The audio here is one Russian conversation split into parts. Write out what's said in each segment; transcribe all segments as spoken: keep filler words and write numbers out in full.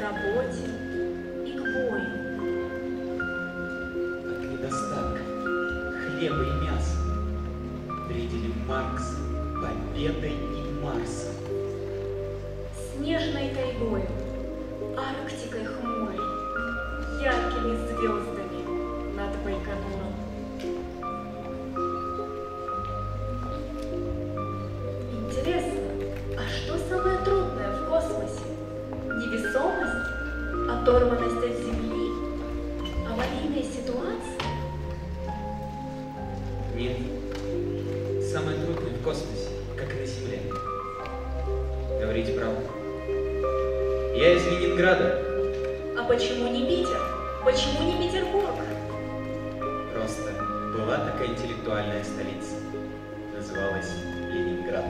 работе и к бою. От недостатка хлеба и мяса вредили Маркс победой и Марсом. Снежной тайгою, Арктикой хмурой, яркими звездами над Байконуром. Интересно, а что самое трудное в космосе? Невесомость, оторванность от Земли, аварийные ситуации? Нет, самое трудное в космосе, как и на Земле. Говорите правду. Я из Ленинграда. А почему не Питер? Почему не Петербург? Просто была такая интеллектуальная столица. Называлась Ленинград.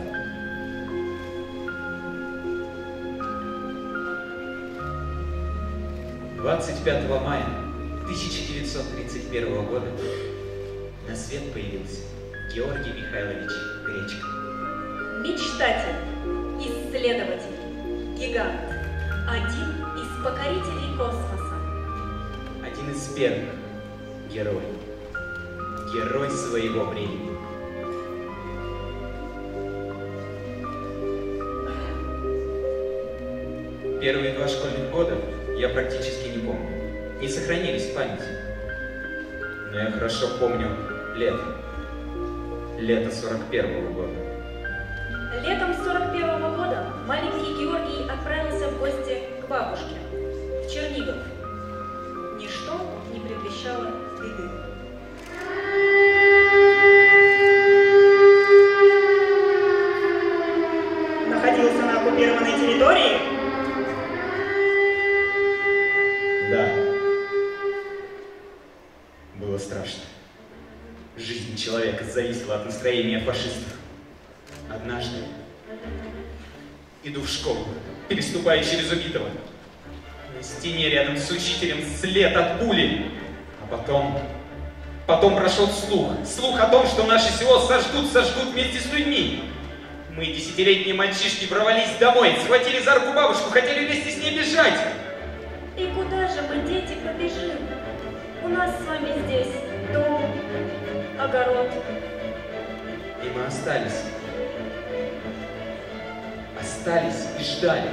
двадцать пятого мая тысяча девятьсот тридцать первого года на свет появился Георгий Михайлович Гречко. Мечтатель, исследователь, гигант, один из покорителей космоса. Один из первых. Герой. Герой своего времени. Первые два школьных года я практически не помню. Не сохранились в памяти. Но я хорошо помню лето. Лето сорок первого года. Летом сорок первого года маленький Георгий отправился в гости к бабушке в Чернигов. Ничто не предвещало беды. Находился на оккупированной территории? Да. Было страшно. Жизнь человека зависела от настроения фашистов. Однажды иду в школу, переступая через убитого. На стене рядом с учителем след от пули. А потом... Потом прошел слух. Слух о том, что наше село сожгут, сожгут вместе с людьми. Мы, десятилетние мальчишки, ворвались домой, схватили за руку бабушку, хотели вместе с ней бежать. И куда же мы, дети, побежим? У нас с вами здесь дом, огород. И мы остались. Остались и ждали,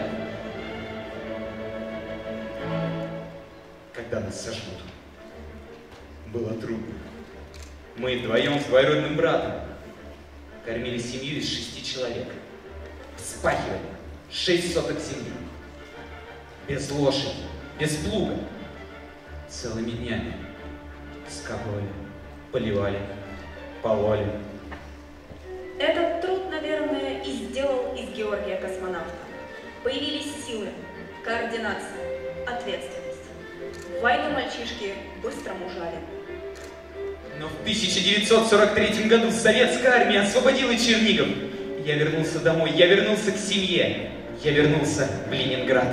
когда нас сожгут. Было трудно. Мы вдвоем с двоюродным братом кормили семью из шести человек. Вспахивали шесть соток земли. Без лошади, без плуга. Целыми днями скапывали, поливали, пололи. Этот труд, наверное, и сделал из Георгия космонавта. Появились силы, координация, ответственность. В войну мальчишки быстро мужали. Но в тысяча девятьсот сорок третьем году советская армия освободила Чернигов. Я вернулся домой, я вернулся к семье. Я вернулся в Ленинград.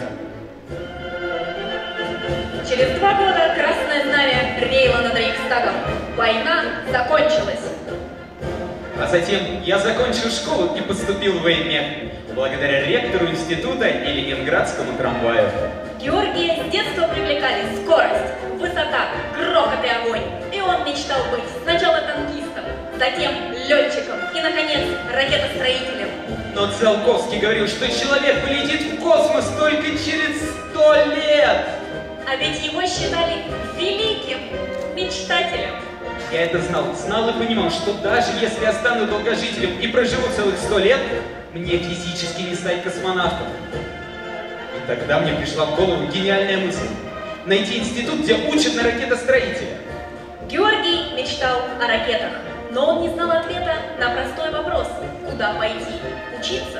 Через два года красное знамя реяло над Рейхстагом. Война закончилась. А затем я закончил школу и поступил в военмех. Благодаря ректору института и ленинградскому трамваю. Георгия с детства привлекали скорость, высота, грохот и огонь. И он мечтал быть сначала танкистом, затем летчиком и, наконец, ракетостроителем. Но Циолковский говорил, что человек полетит в космос только через сто лет. А ведь его считали великим мечтателем. Я это знал, знал и понимал, что даже если я стану долгожителем и проживу целых сто лет, мне физически не стать космонавтом. И тогда мне пришла в голову гениальная мысль. Найти институт, где учат на ракетостроителя. Георгий мечтал о ракетах, но он не знал ответа на простой вопрос. Куда пойти? Учиться?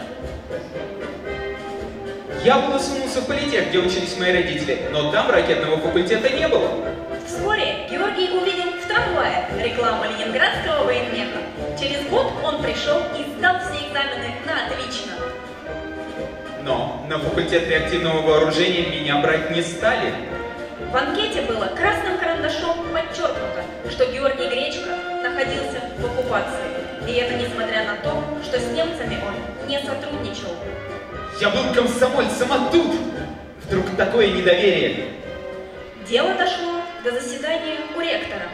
Я было сунулся в политех, где учились мои родители, но там ракетного факультета не было. Вскоре Георгий увидел в трамвае рекламу ленинградского военмеха. Через год он пришел и сдал все экзамены на отлично. Но на факультет реактивного вооружения меня брать не стали. В анкете было красным карандашом подчеркнуто, что Георгий Гречко находился в оккупации. И это несмотря на то, что с немцами он не сотрудничал. Я был комсомольцем, а тут Вдруг такое недоверие. Дело дошло до заседания у ректора.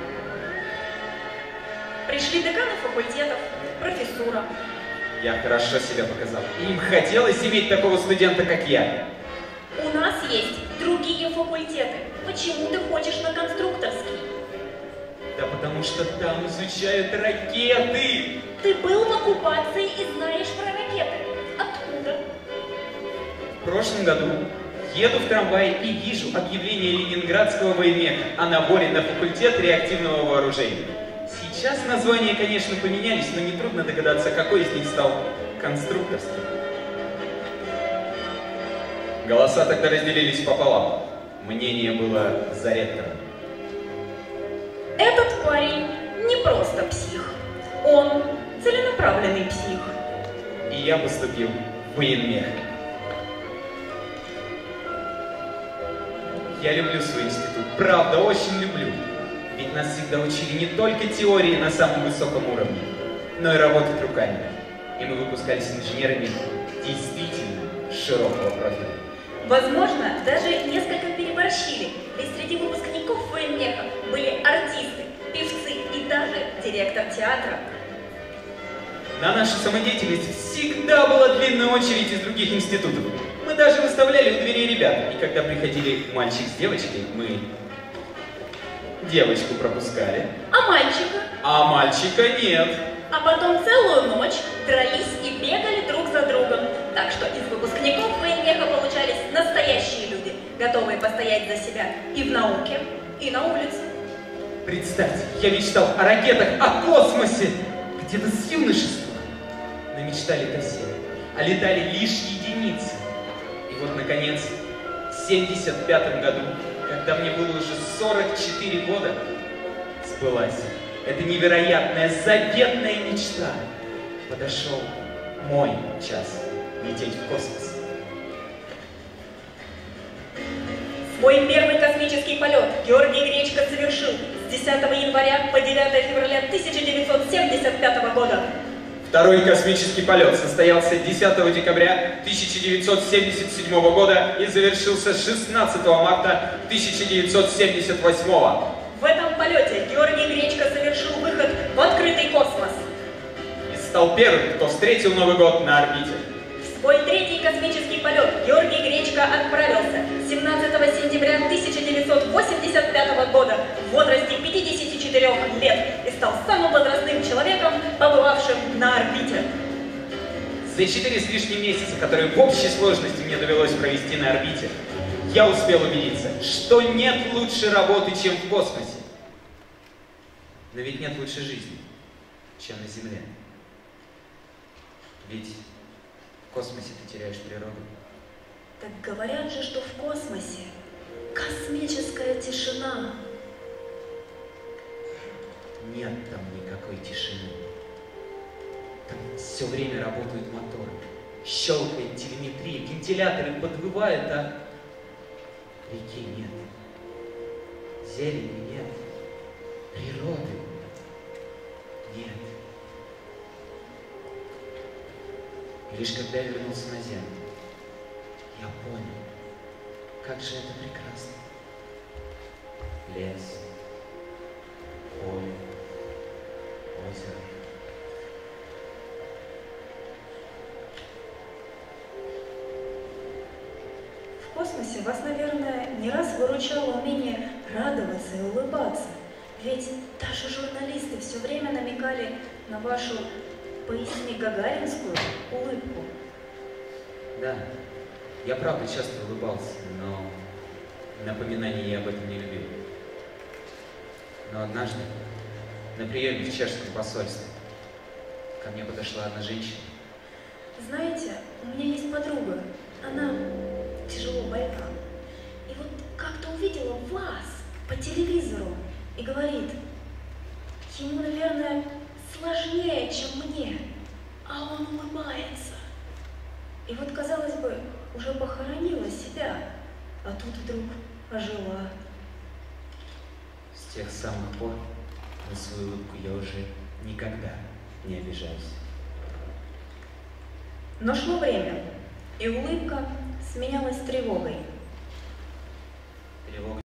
Пришли деканы факультетов, профессура. Я хорошо себя показал. Им хотелось иметь такого студента, как я. У нас есть другие факультеты. Почему ты хочешь на конструкторский? Да потому что там изучают ракеты. Ты был в оккупации и знаешь про ракеты. Откуда? В прошлом году еду в трамвае и вижу объявление Ленинградского военмеха о наборе на факультет реактивного вооружения. Сейчас названия, конечно, поменялись, но нетрудно догадаться, какой из них стал конструкторским. Голоса тогда разделились пополам. Мнение было за ректором. Этот парень не просто псих. Он целенаправленный псих. И я поступил в военмех. Я люблю свой институт, правда, очень люблю. Ведь нас всегда учили не только теории на самом высоком уровне, но и работать руками. И мы выпускались инженерами действительно широкого профиля. Возможно, даже несколько переборщили, ведь среди выпускников военмеха были артисты, певцы и даже директор театра. На нашу самодеятельность всегда была длинная очередь из других институтов. Мы даже выставляли у дверей ребят, и когда приходили мальчик с девочкой, мы девочку пропускали. А мальчика? А мальчика нет. А потом целую ночь дрались и бегали друг за другом. Так что из выпускников военмеха получались настоящие люди, готовые постоять за себя и в науке, и на улице. Представьте, я мечтал о ракетах, о космосе. Где-то с юношества. Но мечтали-то все, а летали лишь единицы. И вот, наконец, в семьдесят пятом году, когда мне было уже сорок четыре года, сбылась эта невероятная, заветная мечта. Подошел мой час лететь в космос. Свой первый космический полет Георгий Гречко совершил с десятого января по девятое февраля тысяча девятьсот семьдесят пятого года. Второй космический полет состоялся десятого декабря тысяча девятьсот семьдесят седьмого года и завершился шестнадцатого марта тысяча девятьсот семьдесят восьмого. В этом полете Георгий Гречко совершил выход в открытый космос. И стал первым, кто встретил Новый год на орбите. В свой третий космический полет Георгий Гречко отправился семнадцатого сентября тысяча девятьсот восемьдесят пятого года в возрасте пятидесяти четырёх лет и стал самым возрастным человеком, побывавшим на орбите. За четыре с лишним месяца, которые в общей сложности мне довелось провести на орбите, я успел убедиться, что нет лучшей работы, чем в космосе. Но ведь нет лучшей жизни, чем на Земле. Ведь в космосе ты теряешь природу. Так говорят же, что в космосе космическая тишина. Нет там никакой тишины. Там все время работают моторы, щелкает телеметрия, вентиляторы подвывают, а реки нет, зелени нет, природы нет. И лишь когда я вернулся на Землю, я понял, как же это прекрасно. Лес, поле, озеро. В космосе вас, наверное, не раз выручало умение радоваться и улыбаться. Ведь даже журналисты все время намекали на вашу, поистине гагаринскую, улыбку. Да, я правда часто улыбался, но напоминаний я об этом не любил. Но однажды на приеме в чешском посольстве ко мне подошла одна женщина. Знаете, у меня есть подруга, она тяжело больна. И вот как-то увидела вас по телевизору и говорит, ему, наверное, сложнее, чем мне, а он улыбается. И вот, казалось бы, уже похоронила себя, а тут вдруг ожила. С тех самых пор на свою улыбку я уже никогда не обижаюсь. Но шло время, и улыбка сменялась тревогой. Тревога